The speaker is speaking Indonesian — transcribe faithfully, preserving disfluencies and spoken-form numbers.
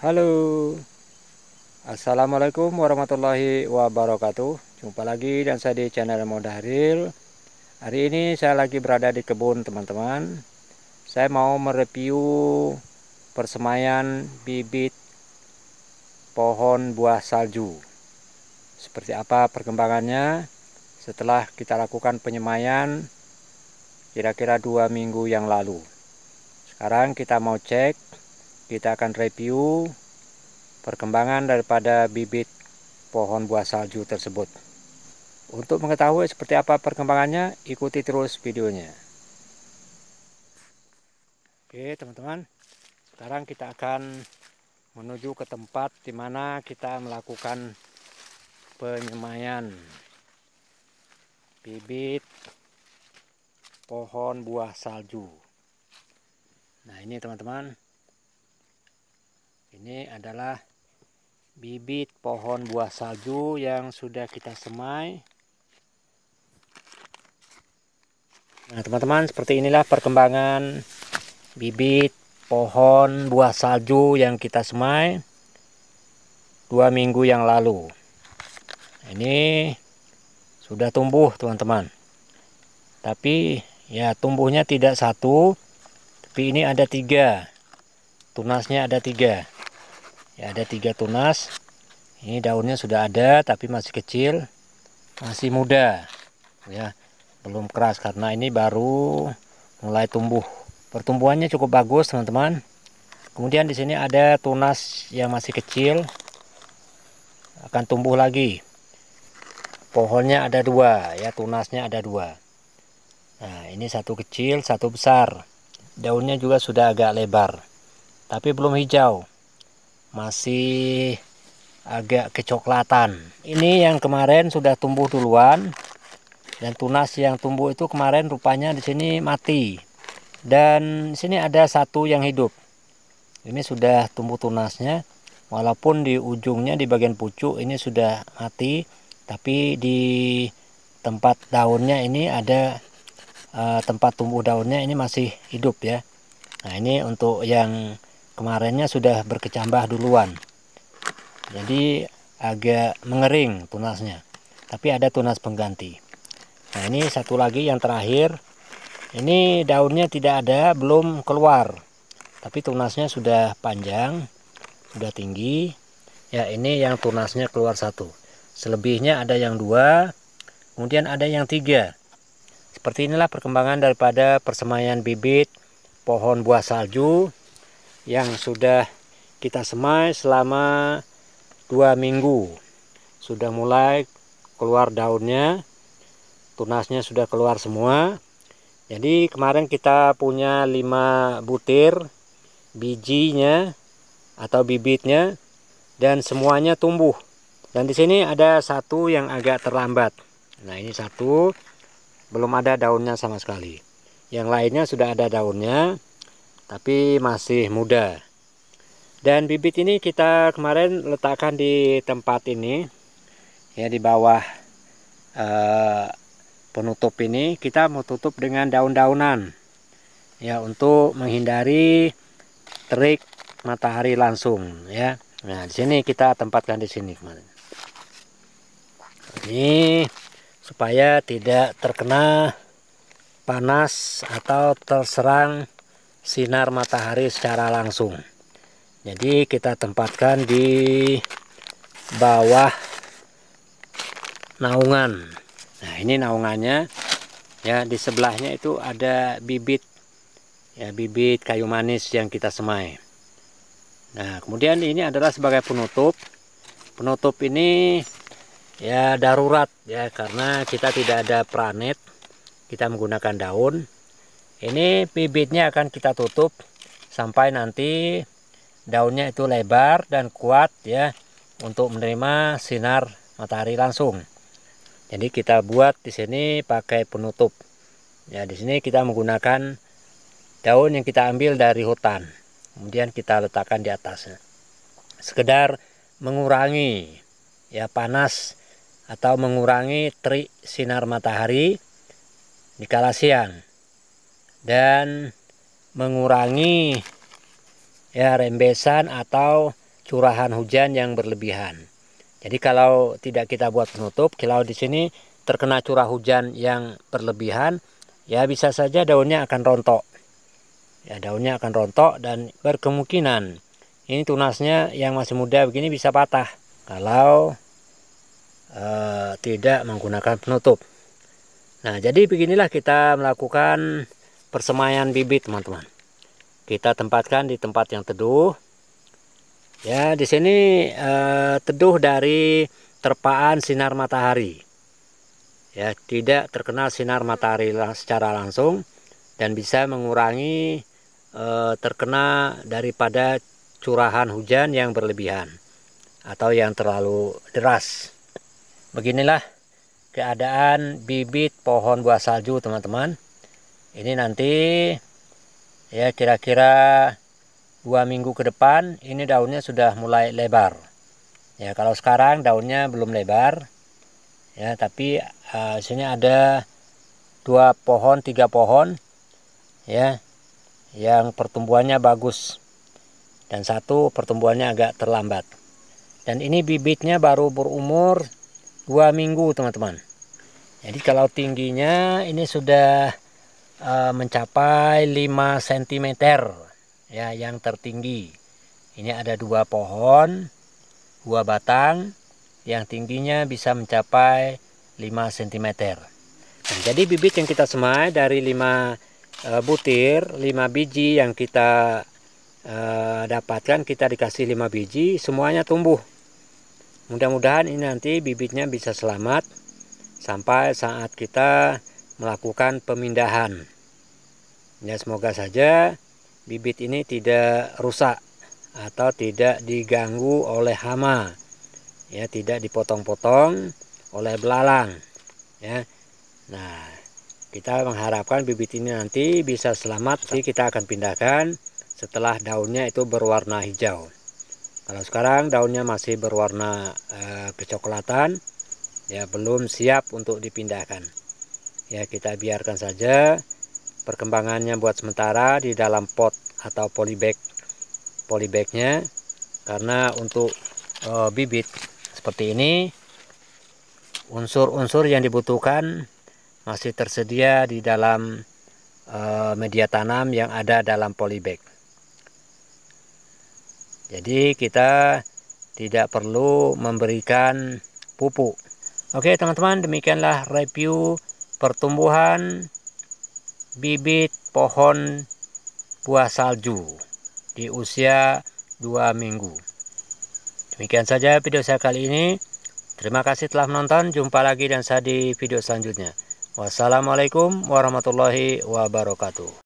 Halo, Assalamualaikum warahmatullahi wabarakatuh. Jumpa lagi dan saya di channel Modahril. Hari ini saya lagi berada di kebun teman-teman. Saya mau mereview persemaian bibit pohon buah salju. Seperti apa perkembangannya setelah kita lakukan penyemaian kira-kira dua minggu yang lalu. Sekarang kita mau cek, kita akan review perkembangan daripada bibit pohon buah salju tersebut. Untuk mengetahui seperti apa perkembangannya, ikuti terus videonya. Oke teman-teman, sekarang kita akan menuju ke tempat di mana kita melakukan penyemaian bibit pohon buah salju. Nah ini teman-teman, ini adalah bibit pohon buah salju yang sudah kita semai. Nah teman-teman, seperti inilah perkembangan bibit pohon buah salju yang kita semai dua minggu yang lalu. Ini sudah tumbuh teman-teman, tapi ya tumbuhnya tidak satu, tapi ini ada tiga, tunasnya ada tiga. Ya ada tiga tunas. Ini daunnya sudah ada tapi masih kecil, masih muda, ya belum keras karena ini baru mulai tumbuh. Pertumbuhannya cukup bagus teman-teman. Kemudian di sini ada tunas yang masih kecil, akan tumbuh lagi. Pohonnya ada dua, ya tunasnya ada dua. Nah ini satu kecil, satu besar. Daunnya juga sudah agak lebar, tapi belum hijau, masih agak kecoklatan. Ini yang kemarin sudah tumbuh duluan, dan tunas yang tumbuh itu kemarin rupanya di sini mati. Dan di sini ada satu yang hidup. Ini sudah tumbuh tunasnya, walaupun di ujungnya di bagian pucuk ini sudah mati, tapi di tempat daunnya ini ada uh, tempat tumbuh daunnya ini masih hidup ya. Nah ini untuk yang kemarinnya sudah berkecambah duluan, jadi agak mengering tunasnya, tapi ada tunas pengganti. Nah ini satu lagi yang terakhir, ini daunnya tidak ada, belum keluar, tapi tunasnya sudah panjang, sudah tinggi. Ya ini yang tunasnya keluar satu, selebihnya ada yang dua, kemudian ada yang tiga. Seperti inilah perkembangan daripada persemaian bibit pohon buah salju yang sudah kita semai selama dua minggu. Sudah mulai keluar daunnya, tunasnya sudah keluar semua. Jadi kemarin kita punya lima butir bijinya atau bibitnya, dan semuanya tumbuh. Dan di sini ada satu yang agak terlambat. Nah ini satu belum ada daunnya sama sekali. Yang lainnya sudah ada daunnya, tapi masih muda. Dan bibit ini kita kemarin letakkan di tempat ini, ya di bawah eh, penutup ini. Kita mau tutup dengan daun-daunan, ya untuk menghindari terik matahari langsung, ya. Nah di sini kita tempatkan di sini kemarin. Ini supaya tidak terkena panas atau terserang sinar matahari secara langsung. Jadi kita tempatkan di bawah naungan. Nah ini naungannya, ya di sebelahnya itu ada bibit, ya bibit kayu manis yang kita semai. Nah kemudian ini adalah sebagai penutup. Penutup ini ya darurat ya, karena kita tidak ada pranet, kita menggunakan daun. Ini bibitnya akan kita tutup sampai nanti daunnya itu lebar dan kuat ya untuk menerima sinar matahari langsung. Jadi kita buat di sini pakai penutup. Ya di sini kita menggunakan daun yang kita ambil dari hutan, kemudian kita letakkan di atasnya. Sekedar mengurangi ya panas atau mengurangi terik sinar matahari di kala siang, dan mengurangi ya rembesan atau curahan hujan yang berlebihan. Jadi kalau tidak kita buat penutup, kalau di sini terkena curah hujan yang berlebihan, ya bisa saja daunnya akan rontok. Ya, daunnya akan rontok dan berkemungkinan ini tunasnya yang masih muda begini bisa patah kalau eh, tidak menggunakan penutup. Nah, jadi beginilah kita melakukan persemaian bibit, teman-teman. Kita tempatkan di tempat yang teduh. Ya, di sini eh, teduh dari terpaan sinar matahari. Ya, tidak terkena sinar matahari secara langsung dan bisa mengurangi eh, terkena daripada curahan hujan yang berlebihan atau yang terlalu deras. Beginilah keadaan bibit pohon buah salju, teman-teman. Ini nanti ya kira-kira dua minggu ke depan ini daunnya sudah mulai lebar. Ya, kalau sekarang daunnya belum lebar. Ya, tapi uh, sini ada dua pohon, tiga pohon ya yang pertumbuhannya bagus dan satu pertumbuhannya agak terlambat. Dan ini bibitnya baru berumur dua minggu, teman-teman. Jadi kalau tingginya ini sudah uh, mencapai lima sentimeter ya, yang tertinggi. Ini ada dua pohon, dua batang yang tingginya bisa mencapai lima sentimeter. Nah, jadi bibit yang kita semai dari lima uh, butir, lima biji yang kita uh, dapatkan, kita dikasih lima biji, semuanya tumbuh. Mudah-mudahan ini nanti bibitnya bisa selamat sampai saat kita melakukan pemindahan. Ya, semoga saja bibit ini tidak rusak atau tidak diganggu oleh hama. Ya, tidak dipotong-potong oleh belalang. Ya, nah kita mengharapkan bibit ini nanti bisa selamat. Jadi kita akan pindahkan setelah daunnya itu berwarna hijau. Kalau sekarang daunnya masih berwarna e, kecoklatan, ya belum siap untuk dipindahkan. Ya, kita biarkan saja perkembangannya buat sementara di dalam pot atau polybag polybagnya, karena untuk e, bibit seperti ini unsur-unsur yang dibutuhkan masih tersedia di dalam e, media tanam yang ada dalam polybag. Jadi kita tidak perlu memberikan pupuk. Oke, teman-teman, demikianlah review pertumbuhan bibit pohon buah salju di usia dua minggu. Demikian saja video saya kali ini. Terima kasih telah menonton. Jumpa lagi dan saya di video selanjutnya. Wassalamualaikum warahmatullahi wabarakatuh.